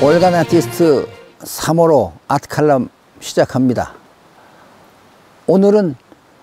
올간 아티스트 3호로 아트칼럼 시작합니다. 오늘은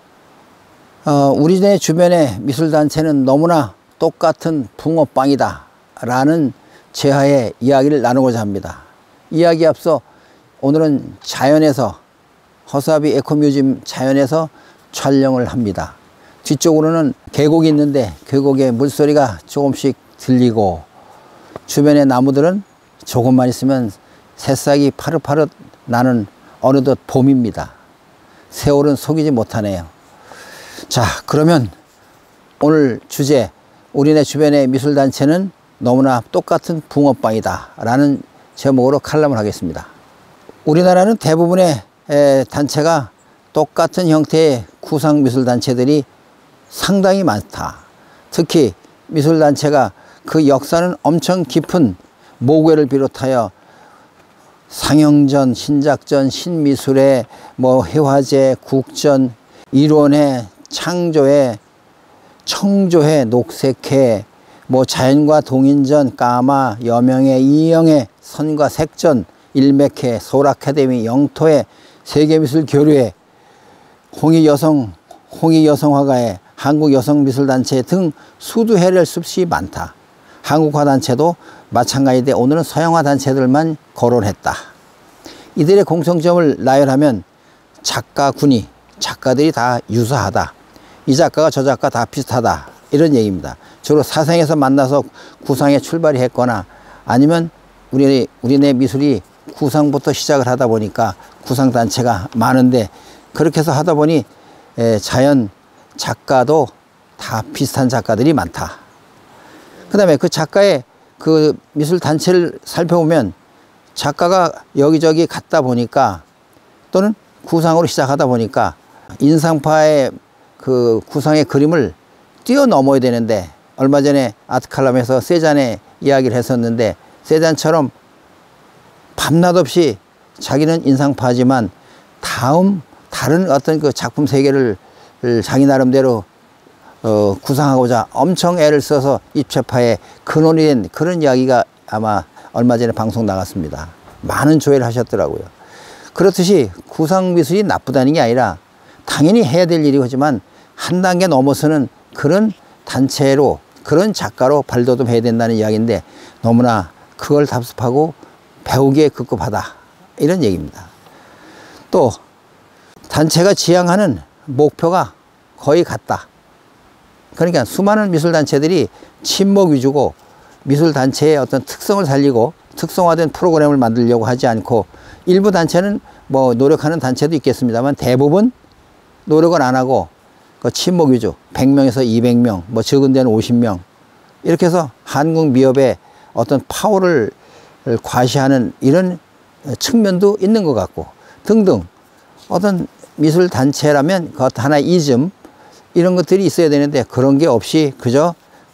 우리네 주변의 미술단체는 너무나 똑같은 붕어빵이다 라는 제하의 이야기를 나누고자 합니다. 이야기 앞서 오늘은 자연에서 허사비 에코뮤지엄 자연에서 촬영을 합니다. 뒤쪽으로는 계곡이 있는데 계곡의 물소리가 조금씩 들리고 주변의 나무들은 조금만 있으면 새싹이 파릇파릇 나는 어느덧 봄입니다. 세월은 속이지 못하네요. 자, 그러면 오늘 주제 우리네 주변의 미술단체는 너무나 똑같은 붕어빵이다 라는 제목으로 칼럼을 하겠습니다. 우리나라는 대부분의 단체가 똑같은 형태의 구상미술단체들이 상당히 많다. 특히 미술단체가 그 역사는 엄청 깊은 모괴를 비롯하여 상영전, 신작전, 신미술회, 회화제, 국전, 일원회, 창조회, 청조회, 녹색회, 자연과 동인전, 까마, 여명회, 이영회, 선과 색전, 일맥회, 서울아카데미, 영토회, 세계미술교류회, 홍익여성화가회, 한국여성미술단체 등 수두회를 습시 많다. 한국화단체도 마찬가지인데 오늘은 서양화단체들만 거론했다. 이들의 공통점을 나열하면 작가들이 다 유사하다. 이 작가가 저 작가 다 비슷하다. 이런 얘기입니다. 주로 사생에서 만나서 구상에 출발이 했거나 아니면 우리네 미술이 구상부터 시작을 하다 보니까 구상단체가 많은데 그렇게 해서 하다 보니 자연 작가도 다 비슷한 작가들이 많다. 그 다음에 그 작가의 그 미술단체를 살펴보면 작가가 여기저기 갔다 보니까 또는 구상으로 시작하다 보니까 인상파의 그 구상의 그림을 뛰어넘어야 되는데 얼마 전에 아트칼럼에서 세잔의 이야기를 했었는데 세잔처럼 밤낮 없이 자기는 인상파지만 다른 어떤 그 작품 세계를 자기 나름대로 구상하고자 엄청 애를 써서 입체파의 근원이 된 그런 이야기가 아마 얼마 전에 방송 나갔습니다. 많은 조회를 하셨더라고요. 그렇듯이 구상미술이 나쁘다는 게 아니라 당연히 해야 될 일이지만 한 단계 넘어서는 그런 단체로 그런 작가로 발돋움해야 된다는 이야기인데 너무나 그걸 답습하고 배우기에 급급하다 이런 얘기입니다. 또 단체가 지향하는 목표가 거의 같다. 그러니까 수많은 미술단체들이 친목 위주고 미술단체의 어떤 특성을 살리고 특성화된 프로그램을 만들려고 하지 않고 일부 단체는 노력하는 단체도 있겠습니다만 대부분 노력을 안 하고 그 친목 위주 100명에서 200명 적은 데는 50명 이렇게 해서 한국 미업의 어떤 파워를 과시하는 이런 측면도 있는 것 같고 등등 어떤 미술단체라면 그것 하나의 이즘 이런 것들이 있어야 되는데 그런 게 없이 그저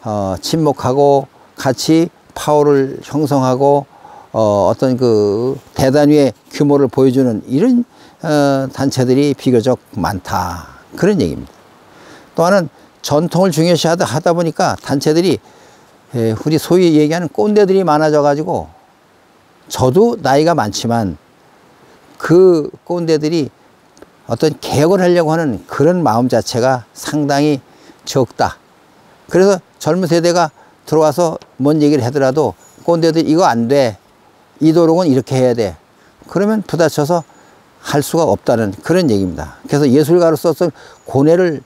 친목하고 같이 파워를 형성하고 어떤 그 대단위의 규모를 보여주는 이런 단체들이 비교적 많다 그런 얘기입니다. 또 하나는 전통을 중요시 하다 보니까 단체들이 우리 소위 얘기하는 꼰대들이 많아져 가지고 저도 나이가 많지만 그 꼰대들이 어떤 개혁을 하려고 하는 그런 마음 자체가 상당히 적다. 그래서 젊은 세대가 들어와서 뭔 얘기를 하더라도 꼰대들 이거 안 돼. 이 도록은 이렇게 해야 돼. 그러면 부딪혀서 할 수가 없다는 그런 얘기입니다. 그래서 예술가로서 고뇌에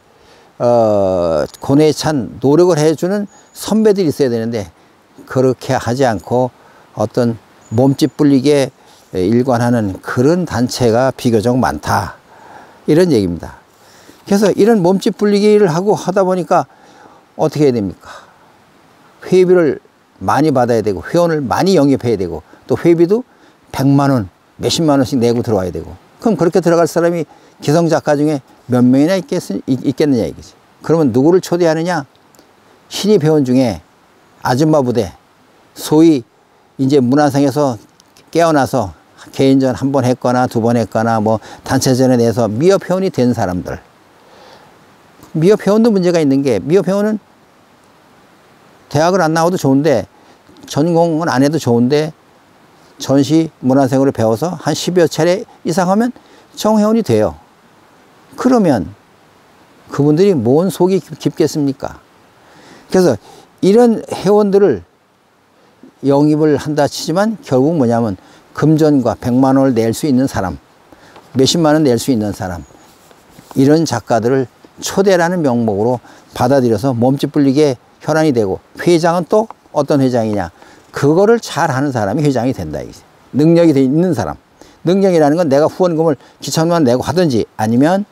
찬 노력을 해주는 선배들이 있어야 되는데 그렇게 하지 않고 어떤 몸집 불리게 일관하는 그런 단체가 비교적 많다. 이런 얘기입니다. 그래서 이런 몸집 불리기를 하다 보니까 어떻게 해야 됩니까? 회비를 많이 받아야 되고 회원을 많이 영입해야 되고 또 회비도 100만 원, 몇십만 원씩 내고 들어와야 되고 그럼 그렇게 들어갈 사람이 기성작가 중에 몇 명이나 있겠느냐 이거지. 그러면 누구를 초대하느냐? 신입 회원 중에 아줌마 부대 소위 이제 문화상에서 깨어나서 개인전 한 번 했거나 두 번 했거나 단체전에 내서 미업 회원이 된 사람들. 미업 회원도 문제가 있는 게 미업 회원은 대학을 안 나와도 좋은데 전공은 안 해도 좋은데 전시 문화생으로 배워서 한 10여 차례 이상 하면 정회원이 돼요. 그러면 그분들이 뭔 속이 깊겠습니까? 그래서 이런 회원들을 영입을 한다 치지만 결국 뭐냐면 금전과 100만 원을 낼 수 있는 사람, 몇십만 원 낼 수 있는 사람, 이런 작가들을 초대라는 명목으로 받아들여서 몸집 불리게 혈안이 되고, 회장은 또 어떤 회장이냐, 그거를 잘하는 사람이 회장이 된다. 능력이 있는 사람. 능력이라는 건 내가 후원금을 기천만 내고 하든지, 아니면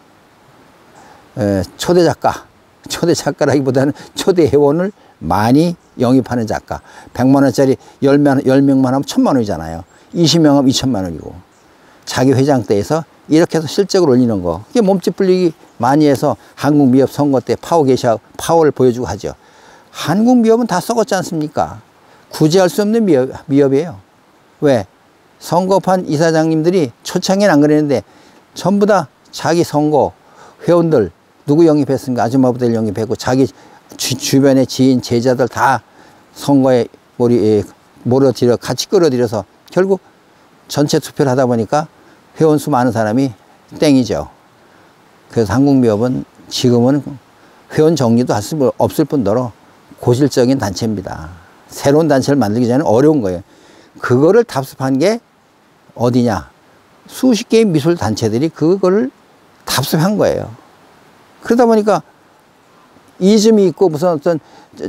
초대 작가라기보다는 초대 회원을 많이 영입하는 작가. 100만 원짜리 10명만 하면 1000만 원이잖아요. 20명 하면 2000만 원이고. 자기 회장 때에서 이렇게 해서 실적을 올리는 거. 이게 몸집 불리기 많이 해서 한국 미업 선거 때 파워를 보여주고 하죠. 한국 미업은 다 썩었지 않습니까? 구제할 수 없는 미업이에요. 왜? 선거판 이사장님들이 초창기엔 안 그랬는데 전부 다 자기 선거 회원들 누구 영입했습니까? 아줌마부들 영입했고, 자기 주변의 지인, 제자들 다 선거에 몰아들여, 같이 끌어들여서 결국 전체 투표를 하다 보니까 회원수 많은 사람이 땡이죠. 그래서 한국미업은 지금은 회원 정리도 할 수 없을 뿐더러 고질적인 단체입니다. 새로운 단체를 만들기 전에 어려운 거예요. 그거를 답습한 게 어디냐? 수십 개의 미술 단체들이 그거를 답습한 거예요. 그러다 보니까 이즘이 있고 무슨 어떤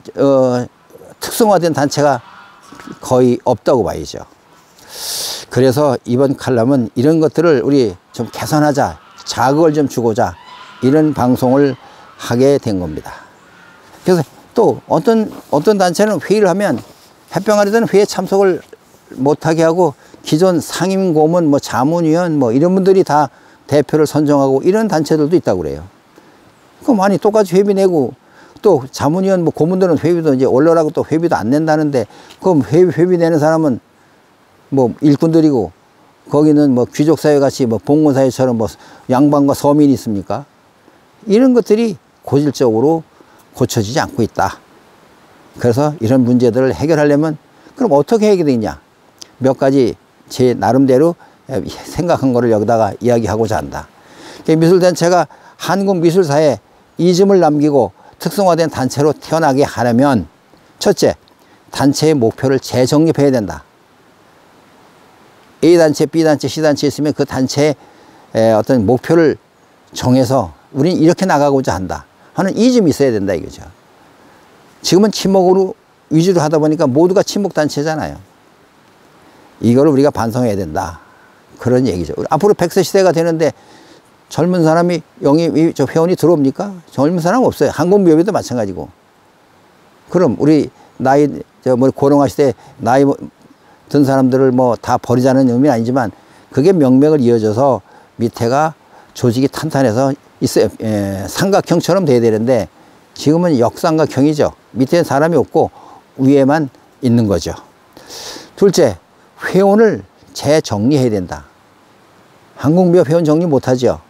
특성화된 단체가 거의 없다고 봐야죠. 그래서 이번 칼럼은 이런 것들을 우리 좀 개선하자, 자극을 좀 주고자 이런 방송을 하게 된 겁니다. 그래서 또 어떤 단체는 회의를 하면 햇병아리들은 회의에 참석을 못하게 하고 기존 상임 고문, 뭐 자문위원 뭐 이런 분들이 다 대표를 선정하고 이런 단체들도 있다고 그래요. 그럼 많이 똑같이 회비 내고, 또 자문위원 뭐 고문들은 회비도 이제 올려라고 또 회비도 안 낸다는데, 그럼 회비 내는 사람은 뭐 일꾼들이고, 거기는 뭐 귀족사회 같이 뭐 봉건사회처럼 뭐 양반과 서민이 있습니까? 이런 것들이 고질적으로 고쳐지지 않고 있다. 그래서 이런 문제들을 해결하려면 그럼 어떻게 해결되냐? 몇 가지 제 나름대로 생각한 거를 여기다가 이야기하고자 한다. 미술단체가 한국 미술사에 이즘을 남기고 특성화된 단체로 태어나게 하려면, 첫째, 단체의 목표를 재정립해야 된다. A단체, B단체, C단체 있으면 그 단체의 어떤 목표를 정해서 우리는 이렇게 나가고자 한다 하는 이즘이 있어야 된다 이거죠. 지금은 친목으로 위주로 하다 보니까 모두가 친목단체잖아요. 이걸 우리가 반성해야 된다, 그런 얘기죠. 앞으로 100세 시대가 되는데 젊은 사람이 회원이 들어옵니까? 젊은 사람 없어요. 한국미업에도 마찬가지고. 그럼 우리 고령화 시대 나이 든 사람들을 뭐 다 버리자는 의미는 아니지만, 그게 명맥을 이어져서 밑에가 조직이 탄탄해서 삼각형처럼 돼야 되는데, 지금은 역삼각형이죠. 밑에 사람이 없고 위에만 있는 거죠. 둘째, 회원을 재정리해야 된다. 한국미업 회원 정리 못하죠.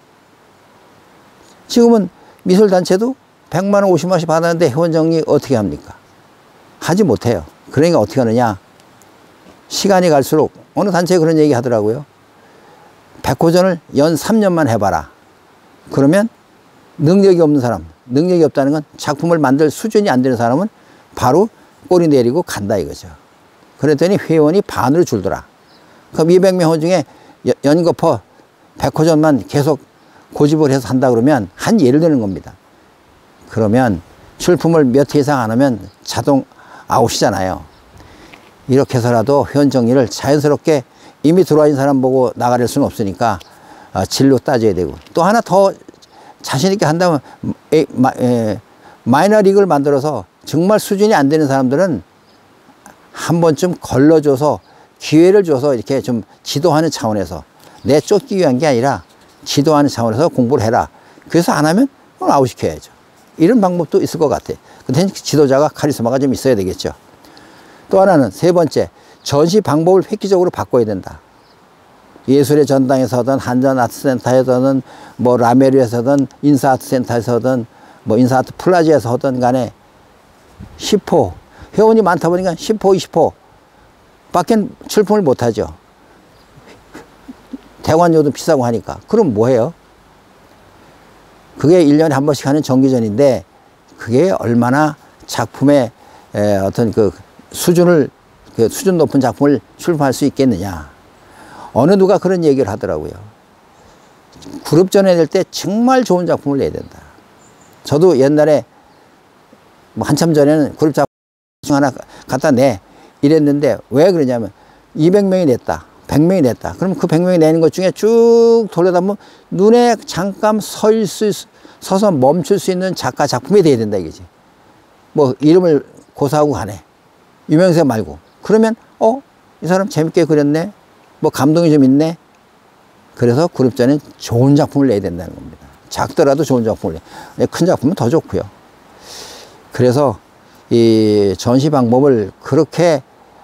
지금은 미술단체도 100만 원, 50만 원씩 받았는데 회원 정리 어떻게 합니까? 하지 못해요. 그러니까 어떻게 하느냐? 시간이 갈수록 어느 단체에 그런 얘기 하더라고요. 백호전을 연 3년만 해봐라. 그러면 능력이 없는 사람, 능력이 없다는 건 작품을 만들 수준이 안 되는 사람은 바로 꼬리 내리고 간다 이거죠. 그랬더니 회원이 반으로 줄더라. 그럼 200명 회원 중에 연거퍼 백호전만 계속 고집을 해서 한다 그러면 한 예를 드는 겁니다. 그러면 출품을 몇 회 이상 안 하면 자동 아웃이잖아요. 이렇게 해서라도 회원 정리를 자연스럽게 이미 들어와 있는 사람 보고 나가릴 수는 없으니까 진로 따져야 되고, 또 하나 더 자신 있게 한다면 마이너 리그를 만들어서 정말 수준이 안 되는 사람들은 한 번쯤 걸러줘서 기회를 줘서 이렇게 좀 지도하는 차원에서, 내 쫓기 위한 게 아니라 지도하는 차원에서 공부를 해라. 그래서 안 하면 그럼 아웃시켜야죠. 이런 방법도 있을 것 같아. 근데 지도자가 카리스마가 좀 있어야 되겠죠. 또 하나는 세 번째, 전시 방법을 획기적으로 바꿔야 된다. 예술의 전당에서든 한전아트센터에서든 뭐 라메르에서든 인사아트센터에서든 뭐 인사아트 플라자에서 하든 간에 10호, 회원이 많다 보니까 10호, 20호 밖엔 출품을 못하죠. 대관료도 비싸고 하니까. 그럼 뭐해요? 그게 1년에 한 번씩 하는 정기전인데 그게 얼마나 작품의 어떤 그 수준 높은 작품을 출판할 수 있겠느냐. 어느 누가 그런 얘기를 하더라고요. 그룹전에 낼 때 정말 좋은 작품을 내야 된다. 저도 옛날에 뭐 한참 전에는 그룹 작품 하나 갖다 내 이랬는데 왜 그러냐면 200명이 냈다. 100명이 냈다. 그럼 그 100명이 내는 것 중에 쭉 돌려다보면 눈에 잠깐 서서 멈출 수 있는 작가 작품이 돼야 된다 이거지. 뭐 이름을 고사하고 가네. 유명세 말고. 그러면 이 사람 재밌게 그렸네. 뭐 감동이 좀 있네. 그래서 그룹전엔 좋은 작품을 내야 된다는 겁니다. 작더라도 좋은 작품을 내. 큰 작품은 더 좋고요. 그래서 이 전시 방법을 그렇게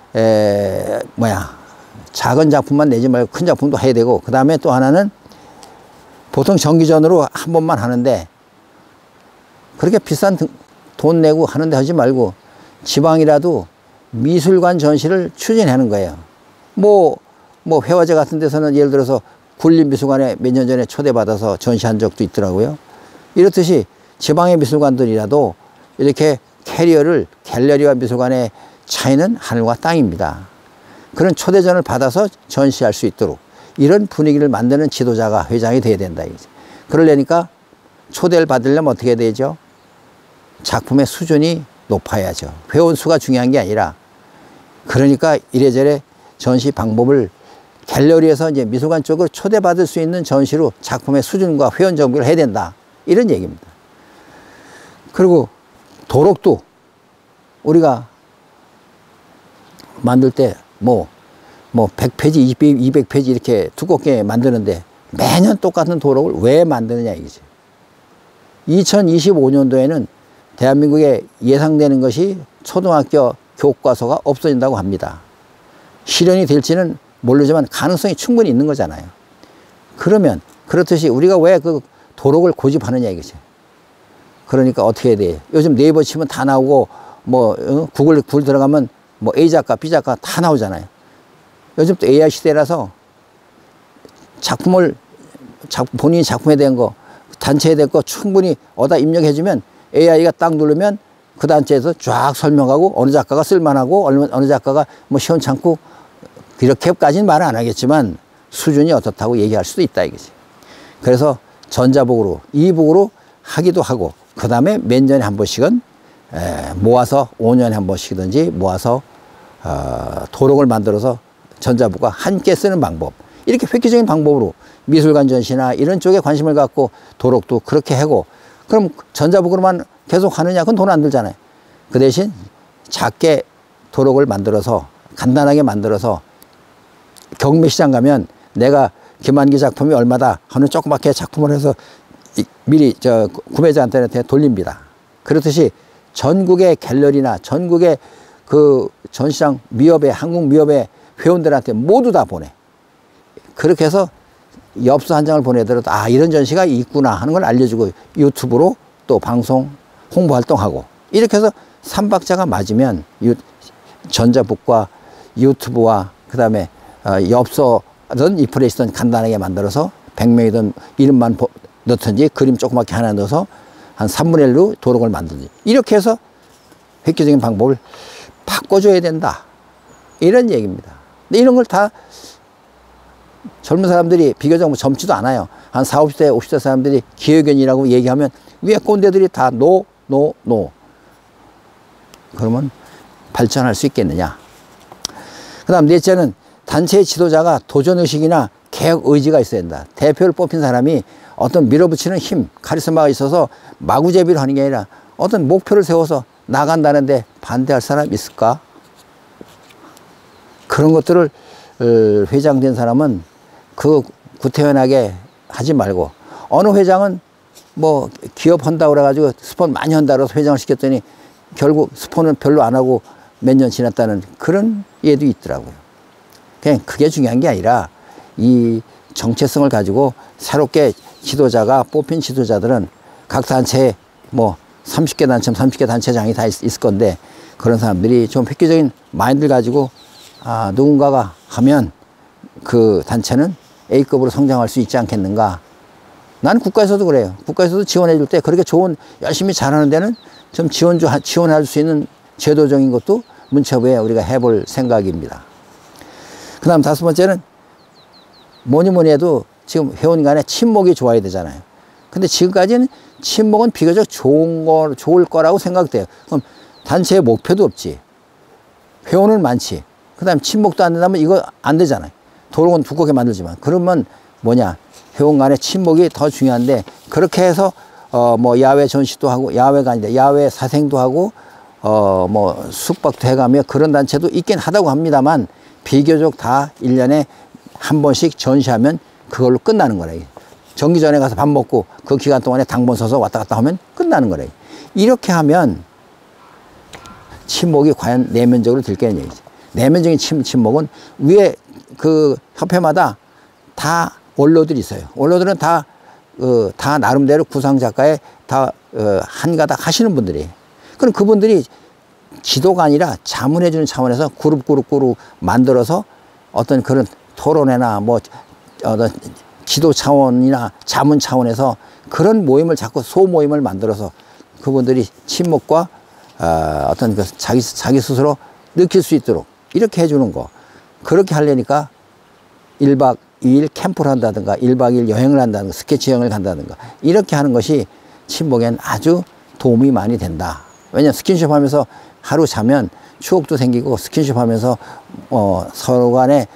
작은 작품만 내지 말고 큰 작품도 해야 되고, 그 다음에 또 하나는 보통 정기전으로 한 번만 하는데 그렇게 비싼 돈 내고 하는데 하지 말고 지방이라도 미술관 전시를 추진하는 거예요. 뭐 회화제 같은 데서는 예를 들어서 굴림미술관에 몇 년 전에 초대받아서 전시한 적도 있더라고요. 이렇듯이 지방의 미술관들이라도 이렇게 갤러리와 미술관의 차이는 하늘과 땅입니다. 그런 초대전을 받아서 전시할 수 있도록 이런 분위기를 만드는 지도자가 회장이 돼야 된다. 그러려니까 초대를 받으려면 어떻게 해야 되죠? 작품의 수준이 높아야죠. 회원 수가 중요한 게 아니라, 그러니까 이래저래 전시 방법을 갤러리에서 이제 미술관 쪽으로 초대받을 수 있는 전시로 작품의 수준과 회원 정비를 해야 된다. 이런 얘기입니다. 그리고 도록도 우리가 만들 때 100페이지, 200페이지 이렇게 두껍게 만드는데 매년 똑같은 도록을 왜 만드느냐 이거지. 2025년도에는 대한민국에 예상되는 것이 초등학교 교과서가 없어진다고 합니다. 실현이 될지는 모르지만 가능성이 충분히 있는 거잖아요. 그러면 그렇듯이 우리가 왜 그 도록을 고집하느냐 이거죠. 그러니까 어떻게 해야 돼요? 요즘 네이버 치면 다 나오고 구글 들어가면 A 작가, B 작가 다 나오잖아요. 요즘 또 AI 시대라서 본인이 작품에 대한 거, 단체에 대한 거 충분히 어디다 입력해주면 AI가 딱 누르면 그 단체에서 쫙 설명하고 어느 작가가 쓸만하고 어느 작가가 시원찮고, 이렇게까지는 말 안 하겠지만 수준이 어떻다고 얘기할 수도 있다 이거지. 그래서 전자복으로, 이북으로 하기도 하고, 그 다음에 몇 년에 한 번씩은 모아서 5년에 한 번씩이든지 모아서 도록을 만들어서 전자북과 함께 쓰는 방법, 이렇게 획기적인 방법으로 미술관 전시나 이런 쪽에 관심을 갖고 도록도 그렇게 하고, 그럼 전자북으로만 계속 하느냐? 그건 돈 안 들잖아요. 그 대신 작게 도록을 만들어서 간단하게 만들어서 경매시장 가면 내가 김한기 작품이 얼마다 하는 조그맣게 작품을 해서 미리 구매자한테 돌립니다. 그렇듯이 전국의 갤러리나 전국의 그 전시장 미협의, 한국 미협의 회원들한테 모두 다 보내. 그렇게 해서 엽서 한 장을 보내더라도 이런 전시가 있구나 하는 걸 알려주고, 유튜브로 또 방송 홍보 활동하고, 이렇게 해서 삼박자가 맞으면 전자북과 유튜브와 그 다음에 엽서든 리프레시든 간단하게 만들어서 100명이든 이름만 넣든지 그림 조그맣게 하나 넣어서 한 3분의 1로 도록을 만들든지, 이렇게 해서 획기적인 방법을 바꿔줘야 된다. 이런 얘기입니다. 근데 이런 걸 다 젊은 사람들이 비교적 젊지도 않아요. 한 40, 50대, 50대 사람들이 기획연이라고 얘기하면 위에 꼰대들이 다 노. 그러면 발전할 수 있겠느냐. 그 다음 넷째는 단체의 지도자가 도전의식이나 개혁 의지가 있어야 된다. 대표를 뽑힌 사람이 어떤 밀어붙이는 힘, 카리스마가 있어서 마구제비를 하는 게 아니라 어떤 목표를 세워서 나간다는데 반대할 사람이 있을까? 그런 것들을 회장된 사람은 구태연하게 하지 말고, 어느 회장은 기업한다고 그래가지고 스폰 많이 한다고 해서 회장을 시켰더니 결국 스폰은 별로 안 하고 몇 년 지났다는 그런 예도 있더라고요. 그냥 그게 중요한 게 아니라 이 정체성을 가지고 새롭게 뽑힌 지도자들은 각 단체에 30개 단체면 30개 단체장이 다 있을 건데, 그런 사람들이 좀 획기적인 마인드를 가지고 누군가가 하면 그 단체는 A급으로 성장할 수 있지 않겠는가. 나는 국가에서도 그래요. 국가에서도 지원해 줄 때 그렇게 좋은 열심히 잘하는 데는 좀 지원할 수 있는 제도적인 것도 문체부에 우리가 해볼 생각입니다. 그 다음 5번째는 뭐니 해도 지금 회원 간에 친목이 좋아야 되잖아요. 근데 지금까지는 친목은 비교적 좋을 거라고 생각돼요. 그럼 단체의 목표도 없지. 회원은 많지. 그 다음 친목도 안 된다면 이거 안 되잖아요. 도로는 두껍게 만들지만. 그러면 뭐냐. 회원 간의 친목이 더 중요한데 그렇게 해서 뭐 야외 전시도 하고 야외가 아니다. 야외 사생도 하고 뭐 숙박도 해가며 그런 단체도 있긴 하다고 합니다만 비교적 다 1년에 한 번씩 전시하면 그걸로 끝나는 거래. 정기전에 가서 밥 먹고 그 기간 동안에 당번 서서 왔다 갔다 하면 끝나는 거래. 이렇게 하면 친목이 과연 내면적으로 들겠는 얘기지. 내면적인 친목은 위에 그 협회마다 다 원로들이 있어요. 원로들은 다 나름대로 구상 작가에 다 한가닥 하시는 분들이에요. 그럼 그분들이 지도가 아니라 자문해주는 차원에서 그룹 만들어서 어떤 그런 토론회나 뭐 어떤 지도 차원이나 자문 차원에서 그런 모임을 자꾸 소모임을 만들어서 그분들이 친목과 어떤 그 자기 스스로 느낄 수 있도록 이렇게 해주는 거. 그렇게 하려니까 1박 2일 캠프를 한다든가 1박 2일 여행을 한다든가 스케치 여행을 간다든가 이렇게 하는 것이 친목엔 아주 도움이 많이 된다. 왜냐하면 스킨십 하면서 하루 자면 추억도 생기고 스킨십 하면서 서로 간에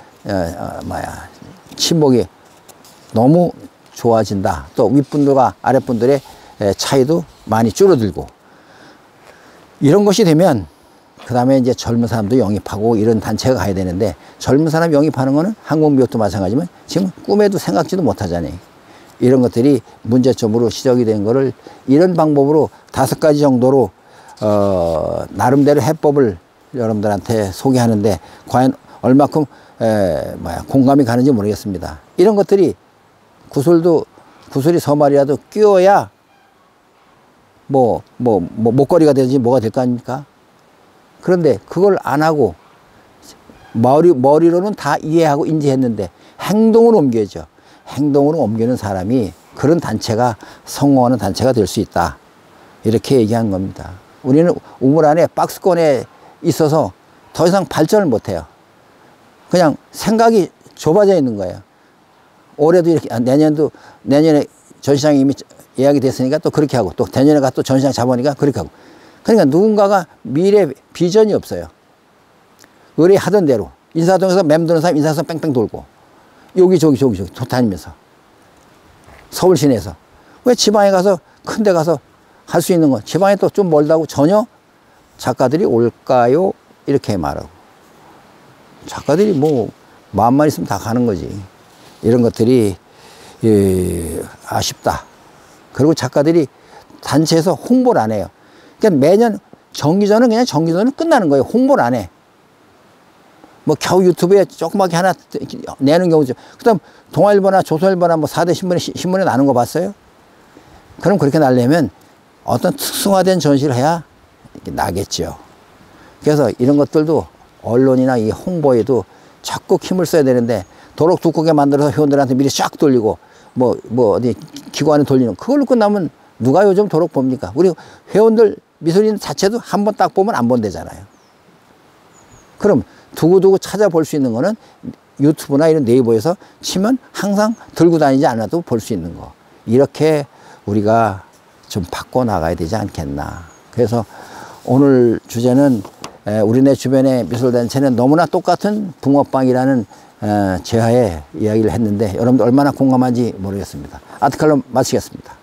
친목이 너무 좋아진다. 또 윗분들과 아랫분들의 차이도 많이 줄어들고 이런 것이 되면 그 다음에 이제 젊은 사람도 영입하고 이런 단체가 가야 되는데 젊은 사람 영입하는 거는 항공비용도 마찬가지지만 지금 꿈에도 생각지도 못하잖아요. 이런 것들이 문제점으로 지적이 된 거를 이런 방법으로 5가지 정도로 나름대로 해법을 여러분들한테 소개하는데 과연 얼마큼 공감이 가는지 모르겠습니다. 이런 것들이 구슬이 서말이라도 끼워야 목걸이가 되든지 뭐가 될 거 아닙니까? 그런데 그걸 안 하고 머리로는 다 이해하고 인지했는데 행동으로 옮겨야죠. 행동으로 옮기는 사람이 그런 단체가 성공하는 단체가 될 수 있다. 이렇게 얘기한 겁니다. 우리는 우물 안에 박스권에 있어서 더 이상 발전을 못해요. 그냥 생각이 좁아져 있는 거예요. 올해도 이렇게 내년에 전시장이 이미 예약이 됐으니까 또 그렇게 하고 또 내년에 가 또 전시장 잡으니까 그렇게 하고. 그러니까 누군가가 미래 비전이 없어요. 의뢰하던 대로 인사동에서 맴도는 사람 인사동 뺑뺑 돌고 여기 저기 다니면서 서울 시내에서 왜 지방에 가서 큰 데 가서 할 수 있는 건 지방에 또 좀 멀다고 전혀 작가들이 올까요? 이렇게 말하고 작가들이 뭐 마음만 있으면 다 가는 거지. 이런 것들이 아쉽다. 그리고 작가들이 단체에서 홍보를 안 해요. 그러니까 매년 정기전은 그냥 정기전은 끝나는 거예요. 홍보를 안 해. 뭐 겨우 유튜브에 조그맣게 하나 내는 경우죠. 그 다음 동아일보나 조선일보나 뭐 4대 신문에 나는 거 봤어요? 그럼 그렇게 나려면 어떤 특성화된 전시를 해야 나겠죠. 그래서 이런 것들도 언론이나 이 홍보에도 적극 힘을 써야 되는데 도록 두껍게 만들어서 회원들한테 미리 쫙 돌리고 뭐 어디 기관에 돌리는 그걸로 끝나면 누가 요즘 도록 봅니까? 우리 회원들 미술인 자체도 한 번 딱 보면 안 본대잖아요. 그럼 두고두고 찾아볼 수 있는 거는 유튜브나 이런 네이버에서 치면 항상 들고 다니지 않아도 볼 수 있는 거. 이렇게 우리가 좀 바꿔나가야 되지 않겠나. 그래서 오늘 주제는 우리네 주변의 미술단체는 너무나 똑같은 붕어빵이라는 제하에 이야기를 했는데 여러분들 얼마나 공감한지 모르겠습니다. 아트칼럼 마치겠습니다.